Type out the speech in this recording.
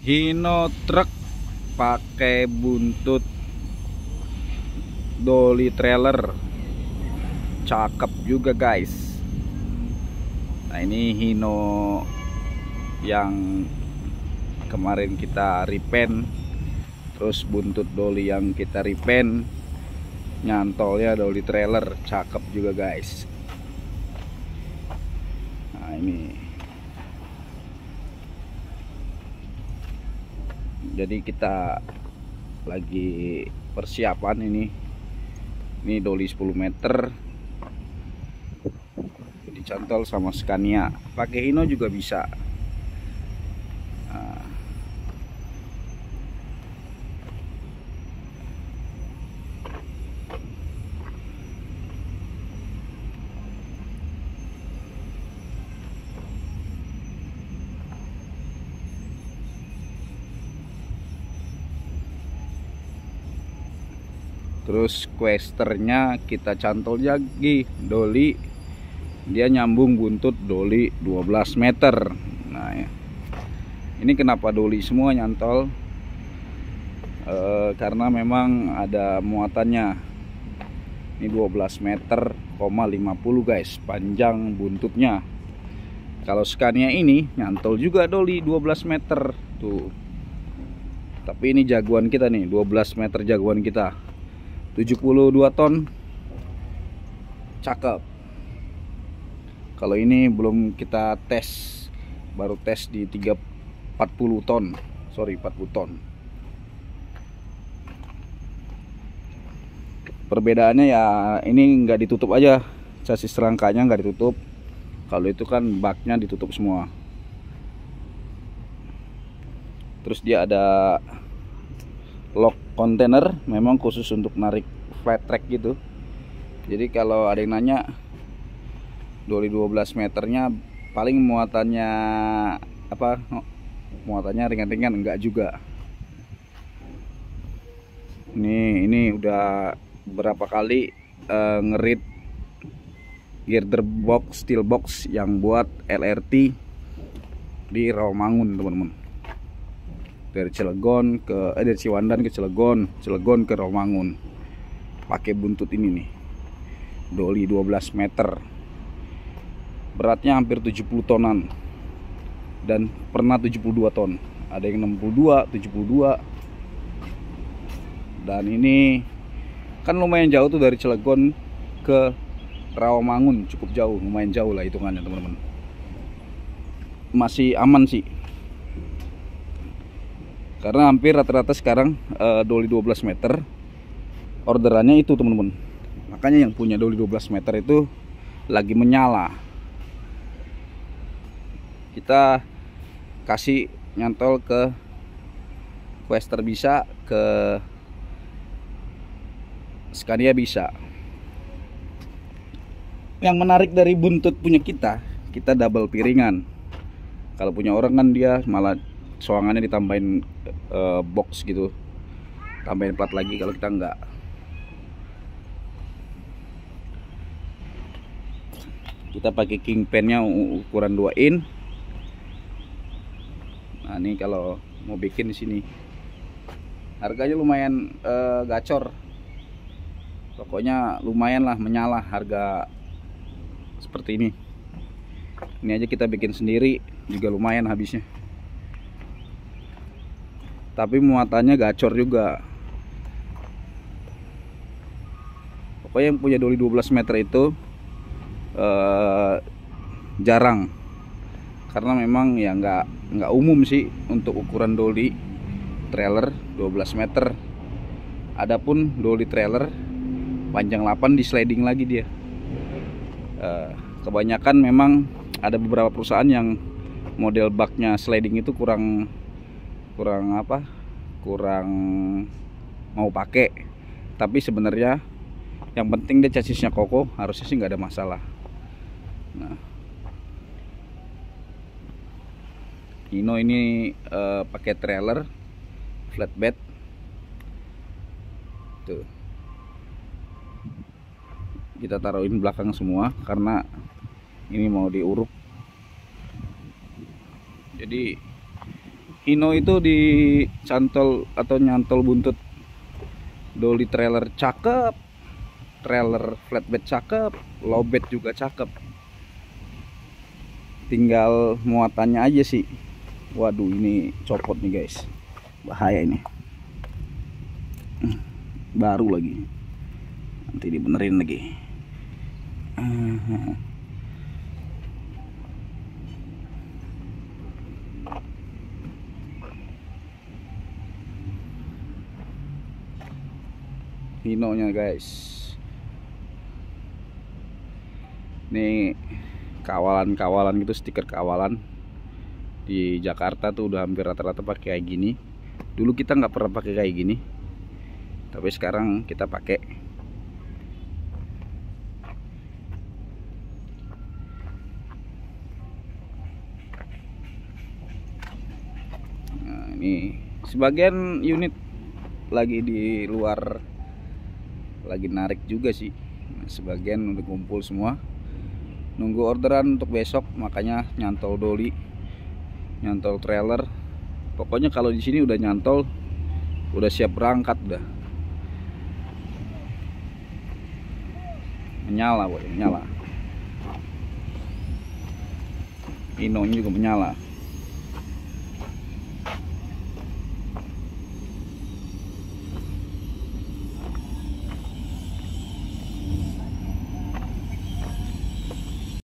Hino truk pakai buntut dolly trailer, cakep juga guys. Nah ini Hino yang kemarin kita repaint, terus buntut dolly yang kita repaint, nyantolnya dolly trailer, cakep juga guys. Nah ini jadi kita lagi persiapan ini dolly 10 meter dicantol sama Scania. Pakai Hino juga bisa. Nah, terus questernya kita cantol lagi dolly, dia nyambung buntut dolly 12 meter. Nah ya, ini kenapa dolly semua nyantol, karena memang ada muatannya. Ini 12 meter, 50 guys panjang buntutnya. Kalau Scania ini nyantol juga dolly 12 meter tuh. Tapi ini jagoan kita nih, 12 meter jagoan kita, 72 ton, cakep. Kalau ini belum kita tes, baru tes di 40 ton, sorry 40 ton. Perbedaannya ya ini nggak ditutup aja, sasis rangkanya nggak ditutup. Kalau itu kan baknya ditutup semua. Terus dia ada lock kontainer, memang khusus untuk narik flat track gitu. Jadi kalau ada yang nanya dolly 12 meternya paling muatannya apa, muatannya ringan-ringan, enggak juga. Ini udah berapa kali ngerit gearbox steel box yang buat LRT di Rawamangun teman-teman. Dari Cilegon ke dari Ciwandan ke Cilegon, Cilegon ke Rawamangun. Pakai buntut ini nih. Dolly 12 meter. Beratnya hampir 70 tonan. Dan pernah 72 ton. Ada yang 62, 72. Dan ini kan lumayan jauh tuh dari Cilegon ke Rawamangun, cukup jauh, lumayan jauh lah hitungannya teman-teman. Masih aman sih. Karena hampir rata-rata sekarang dolly 12 meter orderannya itu teman-teman. Makanya yang punya dolly 12 meter itu lagi menyala. Kita kasih nyantol ke Quester bisa, ke Scania bisa. Yang menarik dari buntut punya kita double piringan. Kalau punya orang kan dia malah soangannya ditambahin box gitu, tambahin plat lagi. Kalau kita enggak. Kita pakai kingpinnya ukuran 2 in. Nah ini kalau mau bikin di sini harganya lumayan gacor. Pokoknya lumayan lah, menyala harga seperti ini. Ini aja kita bikin sendiri juga lumayan habisnya. Tapi muatannya gacor juga. Pokoknya yang punya dolly 12 meter itu jarang. Karena memang ya nggak umum sih untuk ukuran dolly trailer 12 meter. Adapun dolly trailer panjang 8 di sliding lagi dia. Kebanyakan memang ada beberapa perusahaan yang model baknya sliding itu kurang mau pakai. Tapi sebenarnya yang penting dia chassisnya kokoh, harusnya sih nggak ada masalah. Nah, Hino ini pakai trailer flatbed tuh. Kita taruhin belakang semua karena ini mau diuruk. Jadi Hino itu dicantol atau nyantol buntut dolly trailer cakep, trailer flatbed cakep, lowbed juga cakep. Tinggal muatannya aja sih. Waduh, ini copot nih guys, bahaya ini. Baru lagi, nanti dibenerin lagi. Hinonya guys, nih kawalan-kawalan gitu, stiker kawalan di Jakarta tuh udah hampir rata-rata pakai kayak gini. Dulu kita nggak pernah pakai kayak gini, tapi sekarang kita pakai. Nah, ini sebagian unit lagi di luar, lagi narik juga sih. Nah, sebagian udah kumpul semua, nunggu orderan untuk besok, makanya nyantol dolly, nyantol trailer. Pokoknya kalau di sini udah nyantol, udah siap berangkat dah. Menyala, boy, menyala. Inonya juga menyala.